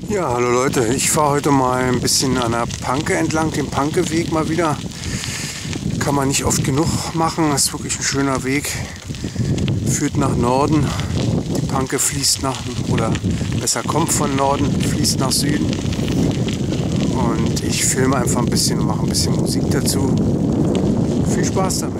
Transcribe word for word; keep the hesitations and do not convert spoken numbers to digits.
Ja, hallo Leute, ich fahre heute mal ein bisschen an der Panke entlang, den Pankeweg mal wieder. Kann man nicht oft genug machen, das ist wirklich ein schöner Weg. Führt nach Norden, die Panke fließt nach, oder besser kommt von Norden, fließt nach Süden. Und ich filme einfach ein bisschen und mache ein bisschen Musik dazu. Viel Spaß damit!